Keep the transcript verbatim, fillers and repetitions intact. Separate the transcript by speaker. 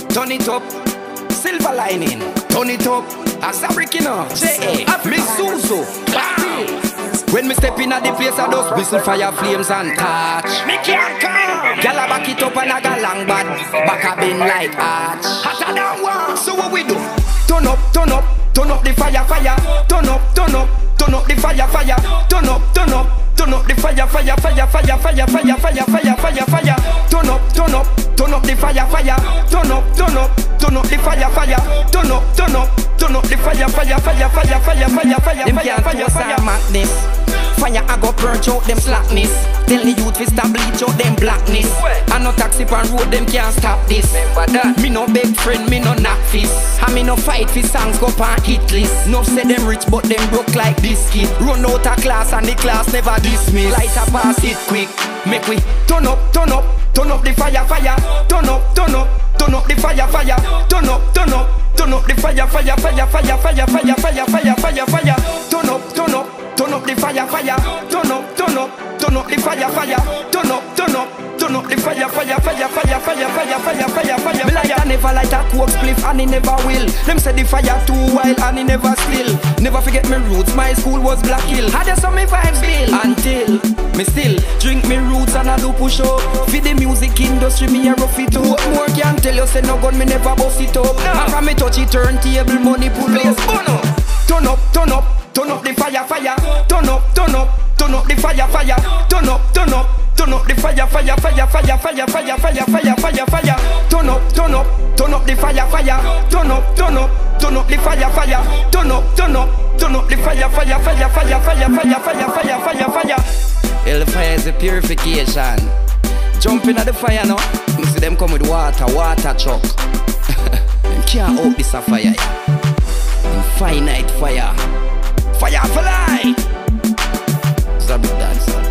Speaker 1: turn it up. Silver lining, turn it up. As a brick, you know. J A, Miss Suzu. When me step in at the place, I just whistle fire flames and touch. Me can't come. Gyal a back it up and I got long bad. Back a bend like arch. Hotter than one. So what we do? Turn up, turn up, turn up the fire, fire. Turn up, turn up, turn up the fire, fire. Turn up, turn up, turn up the fire, fire, fire, fire, fire, fire, fire, fire, fire, fire. Turn up, turn up, turn up the fire, fire. Turn up, turn up, turn up the fire, fire. Turn up, turn up, turn up the fire, fire, fire, fire, fire, fire, fire, fire, fire, fire, madness. Fire I go purge out them slackness. Tell the youth we stop bleach out them blackness. I no taxi on road, them can't stop this. Me no big friend, me no knock fist. I me no fight for songs go on hit list. No say them rich but them broke like this kid. Run out of class and the class never dismiss. Light a pass it quick. Make we turn up, turn up, turn up the fire, fire. Turn up, turn up, turn up the fire, fire. Turn up, turn up, turn up the fire, fire, fire, fire, fire, fire, fire, fire, fire, fire. Turn up, turn up. Turn up the fire, fire. Turn up, turn up, turn up the fire, fire. Turn up, turn up, turn up the fire, fire, fire, fire, fire, fire, fire, fire, fire. Me like I never light a coke spliff and he never will. Them say the fire too wild and he never still. Never forget me roots, my school was Black Hill. Had some me vibes bill until me still drink me roots and I do push up. For the music industry, me a rough it up. What more can tell you? Say no gun, me never bust it up. And from me touch it, turntable, money pull up. Turn up, turn up. Turn up the fire, fire. Turn up, turn up, turn up the fire, fire. Turn up, turn up, turn up the fire, fire, fire, fire, fire, fire, fire, fire, fire, fire. Turn up, turn up, turn up the fire, fire. Turn up, turn up, turn up the fire, fire. Turn up, turn up, turn up the fire, fire, fire, fire, fire, fire, fire, fire, fire, fire. Hell, the fire is a purification. Jump in at the fire now. You see them come with water, water truck. Them can't out this a fire. Infinite fire. Fire for life! Zabby dancer.